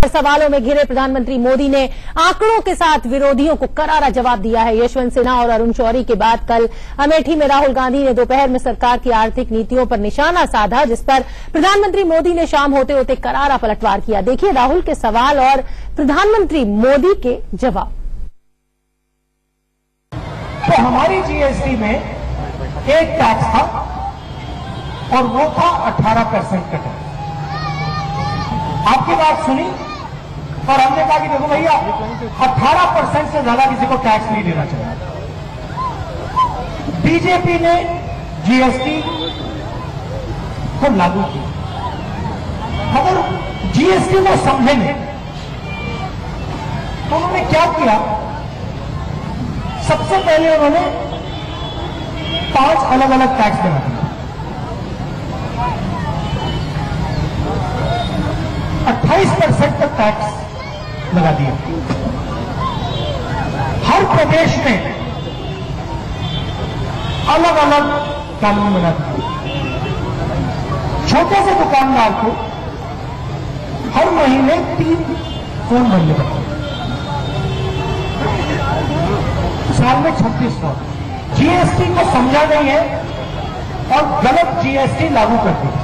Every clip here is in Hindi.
सवालों में घिरे प्रधानमंत्री मोदी ने आंकड़ों के साथ विरोधियों को करारा जवाब दिया है। यशवंत सिन्हा और अरुण शौरी के बाद कल अमेठी में राहुल गांधी ने दोपहर में सरकार की आर्थिक नीतियों पर निशाना साधा, जिस पर प्रधानमंत्री मोदी ने शाम होते होते करारा पलटवार किया। देखिए राहुल के सवाल और प्रधानमंत्री मोदी के जवाब। तो हमारी जीएसटी में एक टैक्स था और वो था 18% का टैक्स। आपकी बात सुनी और हमने कहा कि देखो भैया 18% से ज्यादा किसी को टैक्स नहीं देना चाहिए। बीजेपी ने जीएसटी को लागू किया, मगर जीएसटी को समझे नहीं। तो उन्होंने क्या किया, सबसे पहले उन्होंने 5 अलग अलग टैक्स लगा दिए। 28% तक टैक्स लगा दिया। हर प्रदेश में अलग अलग कानून बना दिए। छोटे से दुकानदार को हर महीने 3 फोन भरने पड़ते, साल में 3600। जीएसटी को समझा नहीं है और गलत जीएसटी लागू कर दी।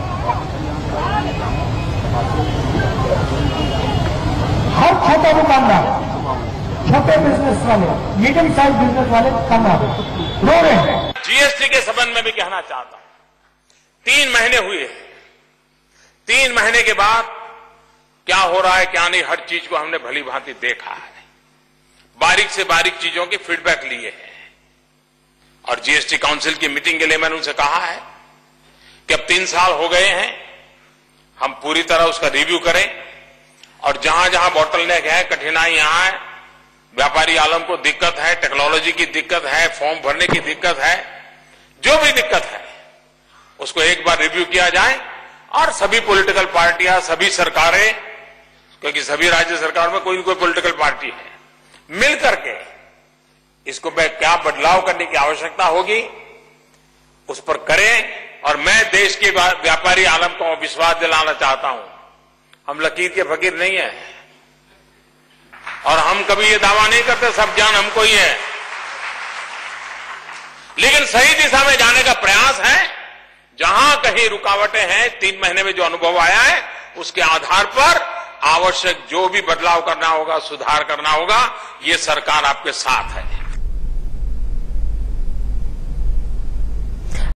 हर छोटा दुकानदार, छोटे बिजनेस वाले, मीडियम साइज बिजनेस वाले दुकानदार रो रहे हैं। जीएसटी के संबंध में भी कहना चाहता हूं, 3 महीने हुए। 3 महीने के बाद क्या हो रहा है क्या नहीं, हर चीज को हमने भली भांति देखा है। बारीक से बारीक चीजों की फीडबैक लिए है और जीएसटी काउंसिल की मीटिंग के लिए मैंने उनसे कहा है कि अब 3 साल हो गए हैं, हम पूरी तरह उसका रिव्यू करें और जहां जहां बॉटलनेक है, कठिनाइयां हैं, व्यापारी आलम को दिक्कत है, टेक्नोलॉजी की दिक्कत है, फॉर्म भरने की दिक्कत है, जो भी दिक्कत है उसको एक बार रिव्यू किया जाए और सभी पॉलिटिकल पार्टियां, सभी सरकारें, क्योंकि सभी राज्य सरकार में कोई न कोई पॉलिटिकल पार्टी है, मिलकर के इसको क्या बदलाव करने की आवश्यकता होगी उस पर करें। और मैं देश के व्यापारी आलम को विश्वास दिलाना चाहता हूं, हम लकीर के फकीर नहीं है और हम कभी ये दावा नहीं करते सब ज्ञान हमको ही है, लेकिन सही दिशा में जाने का प्रयास है। जहां कहीं रुकावटें हैं, 3 महीने में जो अनुभव आया है उसके आधार पर आवश्यक जो भी बदलाव करना होगा, सुधार करना होगा, ये सरकार आपके साथ है।